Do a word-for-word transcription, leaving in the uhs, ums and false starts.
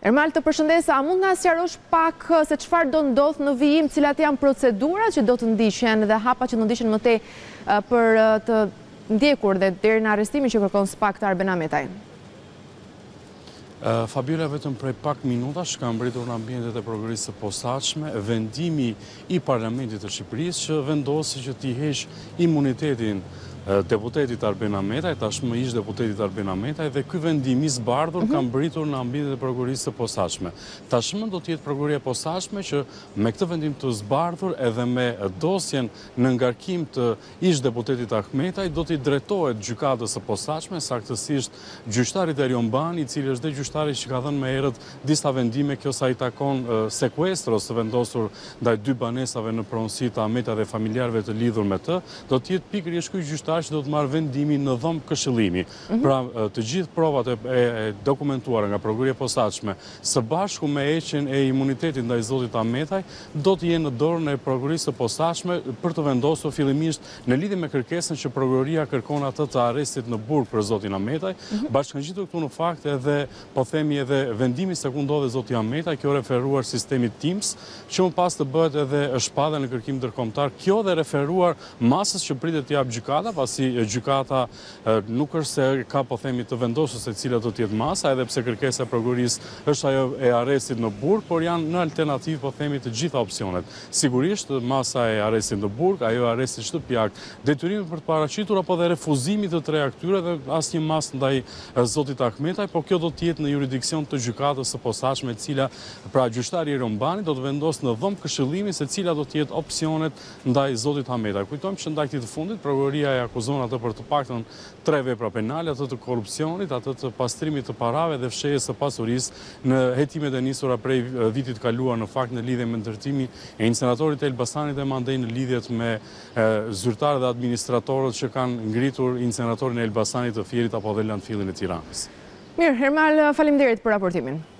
Ermal, të përshëndes, a mund na sqarosh pak se çfarë do ndodh në vijim, cilat janë procedurat që do të ndiqen dhe hapa që do ndiqen më tej për të ndjekur dhe deri në arrestimin që kërkon SPAK të Arben Ahmetaj? Fabiola, vetëm prej pak minutash ka mbritur në ambientet e progresisë së posaçme vendimi i Parlamentit të Shqipërisë që vendosi që t'i heq imunitetin deputetit Arben Ahmetaj, tashmë ish deputetit Arben Ahmetaj, dhe ky vendim i zbardhur ka mbritur në ambientet e prokurisë së posaçme. Tashmë do të jetë prokuria e posaçme që me këtë vendim të zbardhur edhe me dosjen në ngarkim të ish deputetit Ahmetaj do t'i drejtohet gjykatës së posaçme, saktësisht gjyqtarit Erion Bani, i cili është dhe gjyqtari që ka dhënë më herët disa vendime, kjo sa i takon sekuestros të vendosur ndaj dy banesave në pronësi të Ahmetaj dhe familjarëve të lidhur me të, do të jetë pikërisht ky gjyqtar që do të marrë vendimin në dhomë këshillimi. Pra, të gjithë provat e dokumentuara nga prokuria e posaçme së bashku me heqjen e imunitetit ndaj zotit Ahmetaj do të jenë në dorën e prokurisë së posaçme për të vendosur fillimisht në lidhje me kërkesën që prokuria kërkon atë të arrestit në burg për zotin Ahmetaj, bashkangjitur këtu në fakt edhe po themi edhe vendimi se ku ndodhet zoti Ahmetaj, kjo referuar sistemit Teams, që më pas të bëhet edhe shpadhe në kërkim ndërkombëtar, kjo dhe referuar masës që pritet të jap gjykata, pasi gjykata nuk është se ka po themi të vendosur se cila do të jetë masa, edhe pse kërkesa e prokurisë është ajo e arrestit në burg, por janë në alternativë po themi të gjitha opsionet. Sigurisht masa e arrestit në burg, ajo e arrestit shtëpiak, detyrimi për të paraqitur apo dhe refuzimi të tre aktyreve dhe asnjë masë ndaj zotit Ahmetaj, por kjo do të jetë në jurisdiksion të gjykatës së posaçme, e cila pra gjyqtari Erion Bani do të vendosë në dhomë këshillimi se cila do të jetë opsionet ndaj zotit Ahmetaj. Kujtojmë që ndaj këtij të fundit prokuria e akuzon atë për të paktën tre vepra penale, atë të korrupsionit, atë të pastrimit të parave dhe fshehjes së pasurisë në hetimet e nisura prej vitit kaluar në fakt në lidhje me ndërtimin e inceneratorit të Elbasanit dhe mandej në lidhjet me zyrtarët dhe administratorët që kanë ngritur inceneratorin e Elbasanit të Fierit apo dhe landfillin e Tiranës. Mirë, Ermal, faleminderit për raportimin.